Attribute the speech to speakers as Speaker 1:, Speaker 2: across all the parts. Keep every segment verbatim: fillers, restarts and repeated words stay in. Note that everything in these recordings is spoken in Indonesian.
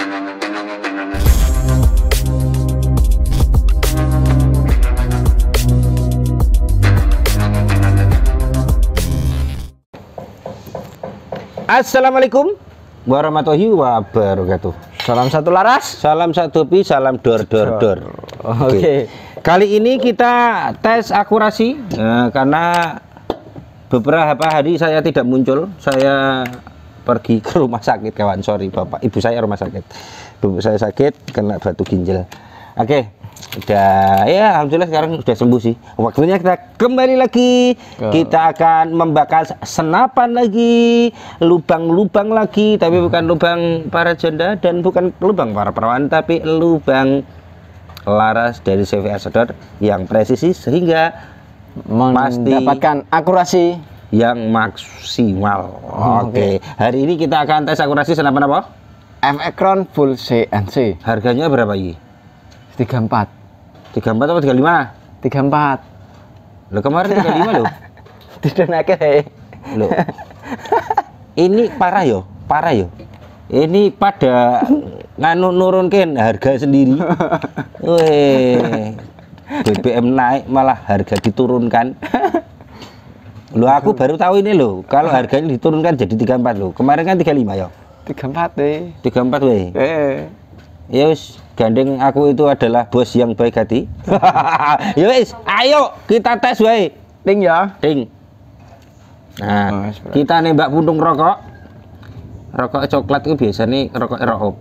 Speaker 1: Assalamualaikum warahmatullahi wabarakatuh.
Speaker 2: Salam satu laras,
Speaker 1: salam satu pi, salam dor dor dor.
Speaker 2: Oke. Okay.
Speaker 1: Kali ini kita tes akurasi nah, karena beberapa hari saya tidak muncul. Saya pergi ke rumah sakit, kawan. Sorry bapak, ibu saya rumah sakit. Ibu saya sakit kena batu ginjal. Oke. Okay. Udah ya, alhamdulillah sekarang sudah sembuh sih. Waktunya kita kembali lagi. Ke... Kita akan membakar senapan lagi, lubang-lubang lagi, tapi bukan lubang para janda dan bukan lubang para perawan, tapi lubang laras dari C V R Sedot yang presisi sehingga
Speaker 2: mendapatkan akurasi
Speaker 1: yang maksimal.
Speaker 2: Oh,
Speaker 1: Oke. Okay. Hari ini kita akan tes akurasi senapan apa?
Speaker 2: F-Ekron full C N C.
Speaker 1: Harganya berapa ini?
Speaker 2: tiga puluh empat.
Speaker 1: tiga puluh empat atau tiga puluh lima?
Speaker 2: tiga puluh empat.
Speaker 1: Loh kemarin tiga puluh lima loh.
Speaker 2: Tidak nakal.
Speaker 1: Loh. Ini parah yo, parah yo. Ini pada nganu nurunkin harga sendiri. Weh. B B M naik malah harga diturunkan. Loh aku baru tahu ini loh. Kalau harganya diturunkan jadi tiga puluh empat loh. Kemarin kan tiga puluh lima yo.
Speaker 2: tiga puluh empat deh.
Speaker 1: tiga puluh empat weh.
Speaker 2: Eh.
Speaker 1: Ya wis, gandeng aku itu adalah bos yang baik hati. Ya wis, ayo kita tes wae.
Speaker 2: Ding ya.
Speaker 1: Ding. Nah, oh, kita nembak puntung rokok. Rokok coklat itu biasanya rokok Erop.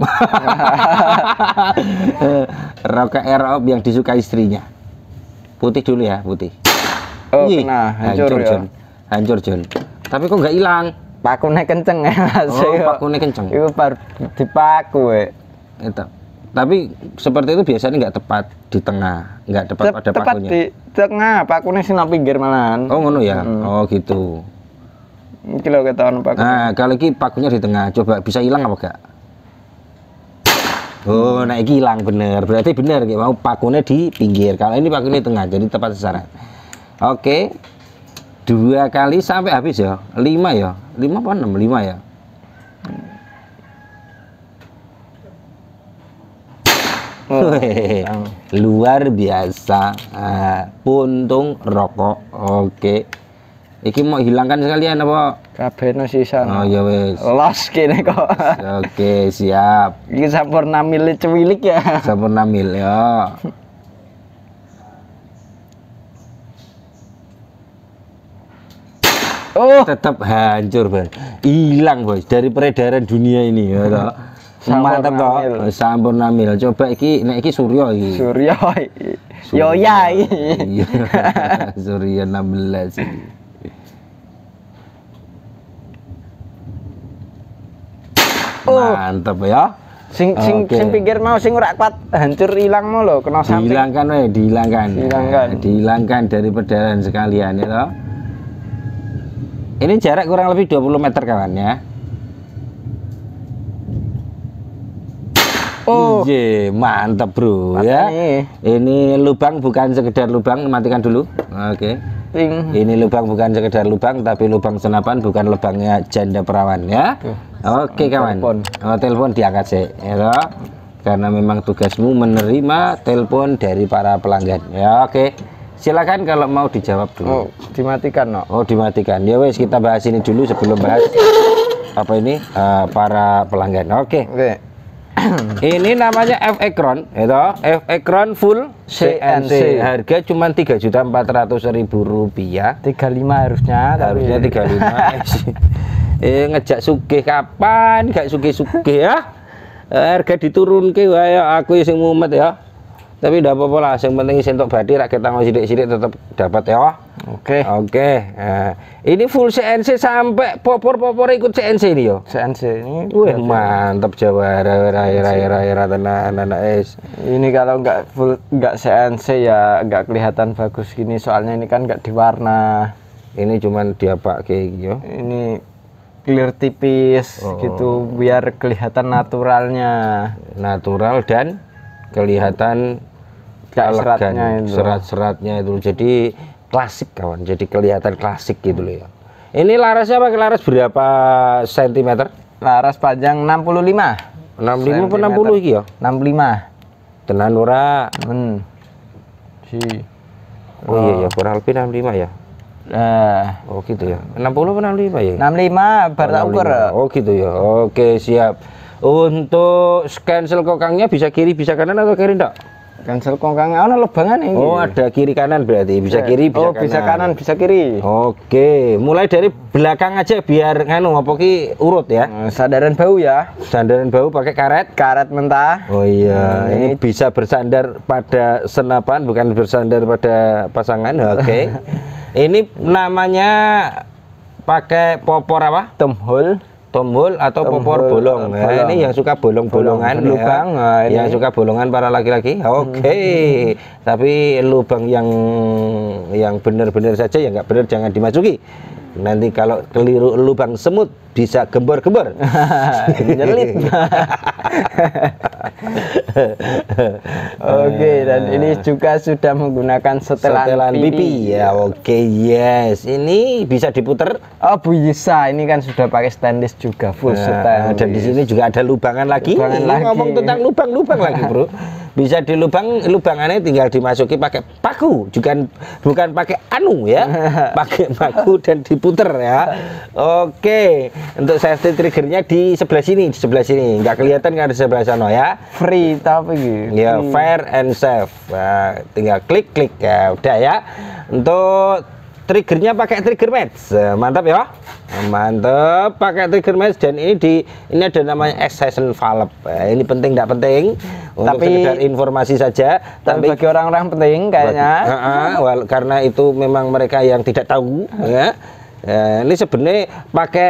Speaker 1: Rokok Erop yang disuka istrinya. Putih dulu ya, putih.
Speaker 2: Oh, Wih, kena hancur, hancur ya. John.
Speaker 1: Hancur, John. Tapi kok nggak hilang?
Speaker 2: Pakune kenceng ya, Mas.
Speaker 1: Oh, pakune kenceng.
Speaker 2: Itu baru dipaku, we.
Speaker 1: Itu. Tapi seperti itu biasanya nggak tepat di tengah, nggak tepat Tep, pada
Speaker 2: tepat
Speaker 1: pakunya.
Speaker 2: Di tengah, pakunya sih pinggir malahan.
Speaker 1: Oh ngono ya, hmm. Oh gitu.
Speaker 2: Iki lho ketahuan paku.
Speaker 1: Nah kalau ini pakunya di tengah, coba bisa hilang apa enggak? Oh, nah ini hilang bener, berarti bener kayak mau pakunya di pinggir. Kalau ini pakunya di tengah, jadi tepat sasaran. Oke, dua kali sampai habis ya, lima ya, lima apa enam, lima ya. Oh, luar biasa. Nah, puntung rokok. Oke. Iki mau hilangkan sekalian apa?
Speaker 2: Kabeh sisa.
Speaker 1: Oh ya wes.
Speaker 2: Los kene kok.
Speaker 1: Oke, siap.
Speaker 2: Iki sampurna mil cuwilik ya.
Speaker 1: Sampurna mil ya. Oh, tetap hancur, Bos. Hilang, Bos, dari peredaran dunia ini ya toh. Mantap toh, sampurna mil. Coba iki nek iki Surya iki.
Speaker 2: Surya. Yo ya iki.
Speaker 1: Surya enam belas iki. Oh. Mantap ya.
Speaker 2: Sing sing okay. Sing pinggir mau sing ora kuat hancur hilang mau lho, kena samping.
Speaker 1: Dihilangkan weh, dihilangkan.
Speaker 2: Dihilangkan.
Speaker 1: Nah, dihilangkan dari peredaran sekalian ya toh. Ini jarak kurang lebih dua puluh meter kawan ya. Oh, Ije, mantap bro. Mantap ya. Nih. Ini lubang bukan sekedar lubang, matikan dulu. Oke. Okay. Ini lubang bukan sekedar lubang, tapi lubang senapan, bukan lubangnya janda perawan ya. Oke okay, kawan. Telepon. Oh, telepon diangkat sih, ya. Karena memang tugasmu menerima telepon dari para pelanggan. Ya oke. Okay. Silakan kalau mau dijawab dulu.
Speaker 2: Oh, dimatikan no.
Speaker 1: Oh dimatikan. Ya wes kita bahas ini dulu sebelum bahas apa ini uh, para pelanggan. Oke. Okay. Okay. Ini namanya F-Ekron, itu F-Ekron full C N C. Harga cuma tiga juta empat ratus ribu rupiah.
Speaker 2: tiga puluh lima harusnya.
Speaker 1: Harusnya tiga puluh lima. Eh ngejak sugih kapan? Gak sugih-sugih ya. Harga diturun ke wae aku sing mumet ya. Tapi udah apa-apa lah, yang penting sentok badi rakyat tanggung sidik-sidik tetap dapat ya.
Speaker 2: Oke.
Speaker 1: Oke. Nah, ini full C N C sampai popor-popor ikut C N C ini yo.
Speaker 2: C N C ini.
Speaker 1: Wih, mantap Jawa raya-raya tenan anak es.
Speaker 2: Ini kalau nggak full nggak C N C ya nggak kelihatan bagus gini, soalnya ini kan nggak diwarna.
Speaker 1: Ini cuman diapa kayak gitu.
Speaker 2: Ini clear tipis oh. Gitu biar kelihatan naturalnya.
Speaker 1: Natural dan kelihatan
Speaker 2: seratnya itu.
Speaker 1: Serat-seratnya itu jadi klasik kawan, jadi kelihatan klasik gitu loh ya. Ini larasnya pakai laras berapa sentimeter?
Speaker 2: Laras panjang enam puluh lima.
Speaker 1: enam puluh lima apa enam puluh iki ya?
Speaker 2: enam puluh lima.
Speaker 1: Tenan ora?
Speaker 2: Men. Si.
Speaker 1: Oh iya ya, kurang lebih enam puluh lima ya.
Speaker 2: Nah,
Speaker 1: Oh gitu ya. enam puluh apa enam puluh lima ya?
Speaker 2: enam puluh lima bar tak ukur.
Speaker 1: Oh gitu ya. Oke, siap. Untuk cancel kokangnya bisa kiri bisa kanan atau kiri enggak?
Speaker 2: Cancel kokang ana lubangan ini.
Speaker 1: Oh, ada kiri kanan berarti. Bisa kiri bisa
Speaker 2: oh,
Speaker 1: kanan.
Speaker 2: bisa kanan, bisa kiri.
Speaker 1: Oke, mulai dari belakang aja biar nganu apa ki urut ya.
Speaker 2: Nah, sandaran bau ya.
Speaker 1: Sandaran bau pakai karet.
Speaker 2: Karet mentah.
Speaker 1: Oh iya,
Speaker 2: Hmm,
Speaker 1: ini bisa bersandar pada senapan bukan bersandar pada pasangan. Oke. Ini namanya pakai popor apa?
Speaker 2: Tom hole.
Speaker 1: Tombol atau
Speaker 2: Tombol,
Speaker 1: popor bolong. Nah,
Speaker 2: bolong.
Speaker 1: ini yang suka bolong-bolongan
Speaker 2: Bolong, lubang,
Speaker 1: ya.
Speaker 2: nah, ini.
Speaker 1: Yang suka bolongan para laki-laki. Oke. Tapi lubang yang yang benar-benar saja yang nggak benar jangan dimasuki. Nanti kalau keliru lubang semut bisa gembor-gembor.
Speaker 2: Nyelit. Oke, dan ini juga sudah menggunakan setelan,
Speaker 1: Setelan
Speaker 2: pipi.
Speaker 1: pipi ya. Oke, yes. Ini bisa diputer.
Speaker 2: Oh, bisa. Ini kan sudah pakai stainless juga, full
Speaker 1: Nah,
Speaker 2: stainless.
Speaker 1: dan di sini juga ada lubangan lagi.
Speaker 2: Lubangan
Speaker 1: Ini
Speaker 2: lagi.
Speaker 1: ngomong tentang lubang-lubang lagi, Bro. Bisa dilubang, lubangannya tinggal dimasuki pakai paku, bukan bukan pakai anu ya. Pakai paku dan diputer ya. Oke. Untuk safety triggernya di sebelah sini, di sebelah sini. Nggak kelihatan kan di sebelah sana ya.
Speaker 2: Free tapi gitu.
Speaker 1: Ya, fair and safe. Nah, tinggal klik-klik ya, udah ya. Untuk triggernya pakai trigger match. Mantap ya. Mantap, pakai trigger match dan ini di ini ada namanya extension valve. Nah, ini penting tidak penting untuk
Speaker 2: Tapi-
Speaker 1: sekedar informasi saja.
Speaker 2: Tapi bagi orang-orang penting kayaknya.
Speaker 1: Bagi- Ah, ah, wal- karena itu memang mereka yang tidak tahu ya. Ya, ini sebenarnya pakai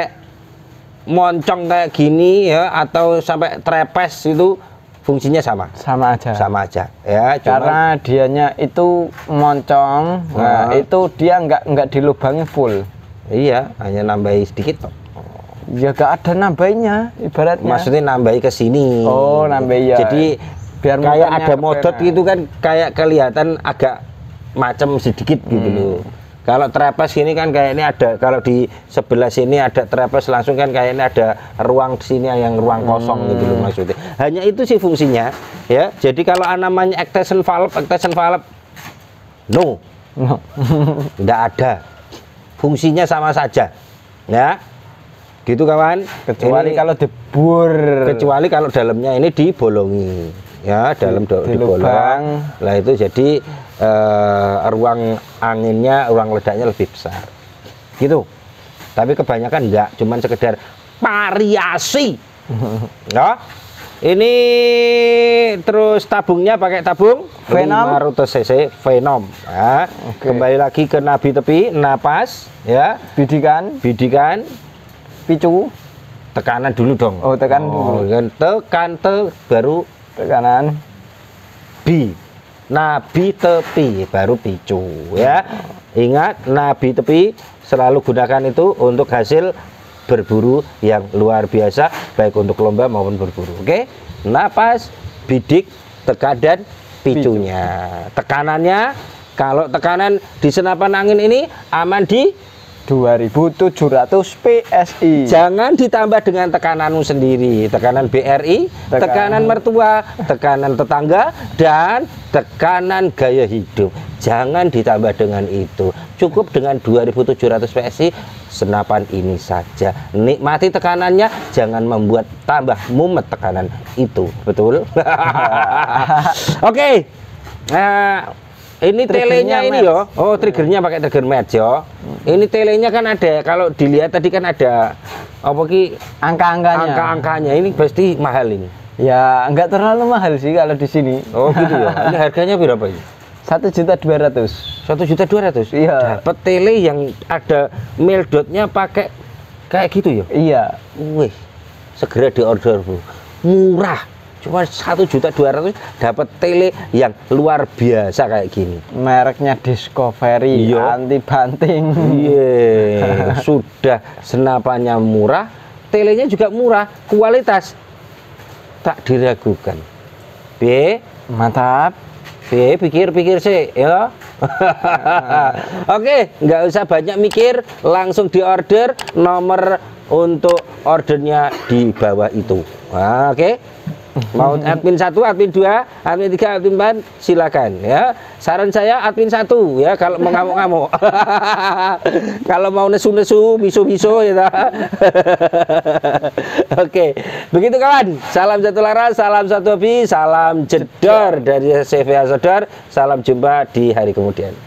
Speaker 1: moncong kayak gini ya atau sampai trepes itu fungsinya sama.
Speaker 2: Sama aja.
Speaker 1: Sama aja ya, cuman
Speaker 2: Karena dianya itu moncong, nah,
Speaker 1: Ah.
Speaker 2: itu dia nggak nggak dilubangi full.
Speaker 1: iya hanya nambahi sedikit kok.
Speaker 2: Ya nggak ada nambahinnya, ibaratnya.
Speaker 1: Maksudnya nambahi ke sini.
Speaker 2: Oh, nambahi ya.
Speaker 1: Jadi
Speaker 2: Biar
Speaker 1: kayak
Speaker 2: muternya
Speaker 1: ada
Speaker 2: ke
Speaker 1: modot
Speaker 2: pena.
Speaker 1: gitu kan kayak kelihatan agak macam sedikit gitu
Speaker 2: Hmm.
Speaker 1: loh. Kalau trapez ini kan kayak ini ada, kalau di sebelah sini ada trapez langsung kan kayak ini ada ruang di sini yang ruang kosong gitu
Speaker 2: Hmm.
Speaker 1: loh maksudnya. Hanya itu sih fungsinya ya. Jadi kalau namanya extension valve, extension valve no,
Speaker 2: No.
Speaker 1: tidak ada. Fungsinya sama saja ya. Gitu kawan.
Speaker 2: Kecuali
Speaker 1: Ini-
Speaker 2: kalau debur.
Speaker 1: kecuali kalau dalamnya ini dibolongi ya, dalam do-
Speaker 2: Di
Speaker 1: dibolong.
Speaker 2: lubang.
Speaker 1: Lah itu jadi eh, ruang anginnya, ruang ledaknya lebih besar gitu. Tapi kebanyakan enggak, cuman sekedar variasi ya. Ini terus tabungnya pakai tabung
Speaker 2: Venom.
Speaker 1: lima ratus cc Venom ya.
Speaker 2: Oke.
Speaker 1: Kembali lagi ke nabi tepi, napas ya,
Speaker 2: Bidikan,
Speaker 1: bidikan,
Speaker 2: picu,
Speaker 1: tekanan dulu dong.
Speaker 2: Oh, tekan dulu.
Speaker 1: kan tekan te baru
Speaker 2: tekanan.
Speaker 1: bi. Nabi tepi baru picu ya. Ingat, nabi tepi selalu gunakan itu untuk hasil berburu yang luar biasa baik untuk lomba maupun berburu. Oke. Napas, bidik, tekan dan picunya. Tekanannya kalau tekanan di senapan angin ini aman di
Speaker 2: dua ribu tujuh ratus P S I.
Speaker 1: jangan ditambah dengan tekananmu sendiri, tekanan B R I,
Speaker 2: Tekan-
Speaker 1: tekanan mertua, tekanan tetangga, dan tekanan gaya hidup. Jangan ditambah dengan itu. Cukup dengan dua ribu tujuh ratus P S I senapan ini saja. Nikmati tekanannya, jangan membuat tambah mumet tekanan itu. Betul? Oke. Nah, ini
Speaker 2: Triggernya
Speaker 1: telenya ini
Speaker 2: match.
Speaker 1: yo. Oh, triggernya pakai trigger match yo. Ini telenya kan ada. Kalau dilihat tadi kan ada apa ki
Speaker 2: Angka-angkanya.
Speaker 1: angka-angkanya. Ini pasti mahal ini.
Speaker 2: Ya nggak terlalu mahal sih kalau di sini.
Speaker 1: Oh gitu ya. Ini harganya berapa ini?
Speaker 2: Satu juta dua ratus.
Speaker 1: Satu juta dua ratus.
Speaker 2: Iya.
Speaker 1: Dapat tele yang ada mil dotnya pakai kayak gitu ya.
Speaker 2: Iya.
Speaker 1: Wih, segera diorder bro. Murah. Cuma satu juta dua ratus dapat tele yang luar biasa kayak gini.
Speaker 2: Mereknya Discovery,
Speaker 1: Iya.
Speaker 2: anti banting.
Speaker 1: Iya, sudah senapannya murah, telenya juga murah, kualitas tak diragukan. B,
Speaker 2: Mantap.
Speaker 1: B, pikir-pikir sih, ya. Oke, nggak usah banyak mikir, langsung diorder. Nomor untuk ordernya di bawah itu. Nah, oke. Okay. Mau admin satu, admin dua, admin tiga, admin empat, silakan ya. Saran saya admin satu ya kalau mau ngamuk-ngamuk. Kalau mau nesu-nesu, miso-miso ya. Oke, begitu kawan. Salam satu laras, salam satu hobi, salam jedor dari C V A Sodor. Salam jumpa di hari kemudian.